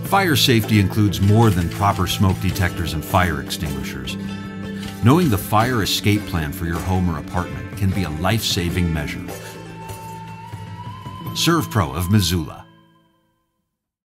Fire safety includes more than proper smoke detectors and fire extinguishers. Knowing the fire escape plan for your home or apartment can be a life-saving measure. SERVPRO of Missoula.